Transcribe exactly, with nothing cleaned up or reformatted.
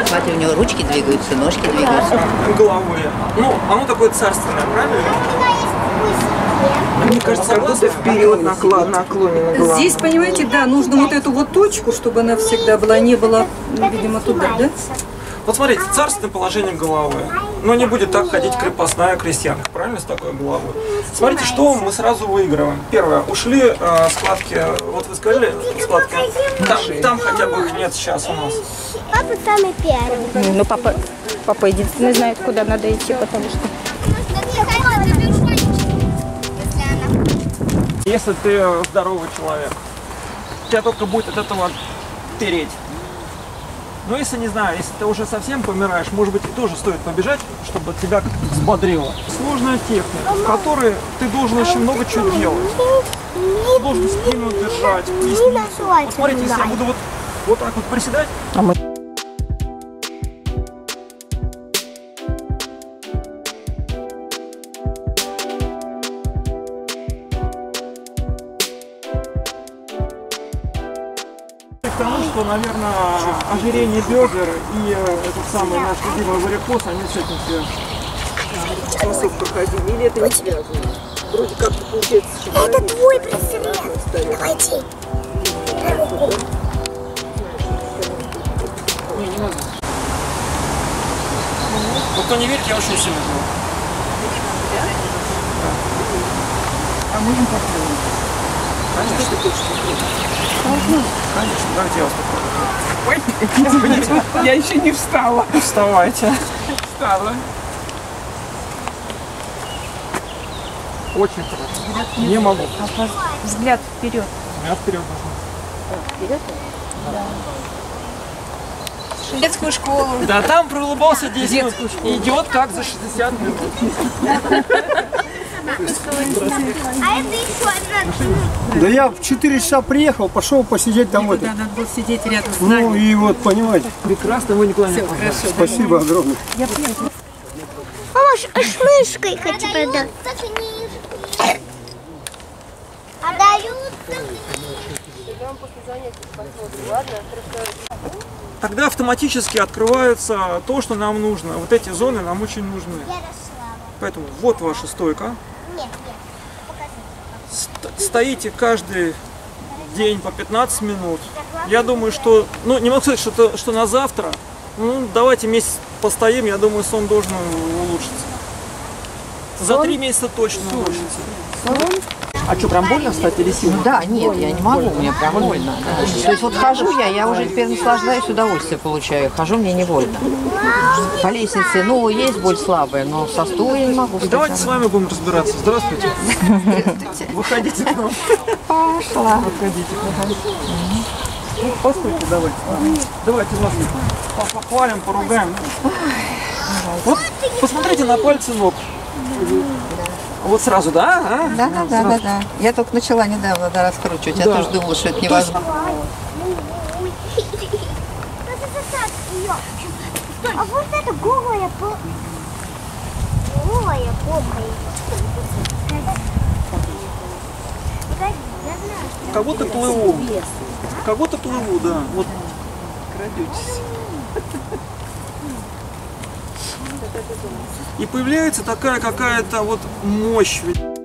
Смотри, у него ручки двигаются, ножки двигаются. Головой. Ну, оно такое царственное, правильно? Мне кажется, как будто вперед наклонена голова. Здесь, понимаете, да, нужно вот эту вот точку, чтобы она всегда была, не была, видимо, туда, да? Вот смотрите, царственное положение головы. Но не будет так ходить крепостная крестьянка, правильно, с такой головой? Смотрите, что мы сразу выигрываем. Первое, ушли э, складки, вот вы сказали, складки, там, там хотя бы их нет сейчас у нас. Папа самый первый. Ну, папа, папа единственный знает, куда надо идти, потому что... Если ты здоровый человек, тебя только будет от этого переть. Но если, не знаю, если ты уже совсем помираешь, может быть, и тоже стоит побежать, чтобы тебя как-то взбодрило. Сложная техника, в которой ты должен очень много чего делать. Ты должен спину держать, поясницу. Вот смотрите, если я буду вот, вот так вот приседать. А мы... К тому, что, наверное, ожирение бедер и э, этот самый наш любимый варикоз, они с этим связаны. Носок проходили, или это не связано? Вроде как получается, что... Это твой браслет. Давайте. Не, не надо. Вот кто не верит, я очень сильно был. А можем попробовать? Конечно. Конечно, давайте я вас попробую. Ой, я еще не встала. Вставайте. Встала. Очень хорошо. Не могу. Взгляд вперед. Я вперед должен. Вперед? Да. Детскую школу. Да, там проулыбался десять минут. Идет как за шестьдесят минут. А это еще одна. Да я в четыре часа приехал, пошел посидеть домой. Да, надо было сидеть рядом с Ну нами. и вот, понимаете. Прекрасно, вы никуда не Хорошо. Спасибо огромное. Мама, аж мышкой хочу продать. Тогда автоматически открывается то, что нам нужно. Вот эти зоны нам очень нужны. Поэтому вот ваша стойка. Стоите каждый день по пятнадцать минут. Я думаю, что, ну не могу сказать, что, что на завтра. Ну давайте месяц постоим, я думаю, сон должен улучшиться. За три месяца точно улучшится. А что, прям больно встать или сильно? Ну да, нет, я не могу, мне прям больно. Да. То есть вот хожу я, я уже теперь наслаждаюсь, удовольствие получаю. Хожу, мне не больно. По лестнице, ну, есть боль слабая, но со стула я не могу встать. Давайте с вами будем разбираться. Здравствуйте. Выходите к нам. Пошла. Выходите. Ну, постойте, давайте. Давайте вас похвалим, поругаем. Вот посмотрите на пальцы ног. Вот сразу, да? А? Да, да, да, да, да. Я только начала недавно да, раскручивать. Я Да. тоже думала, что это невозможно. А вот это голая попа. Голая попа. Как будто плыву. Как будто плыву, да. Вот. Крадетесь. И появляется такая какая-то вот мощь.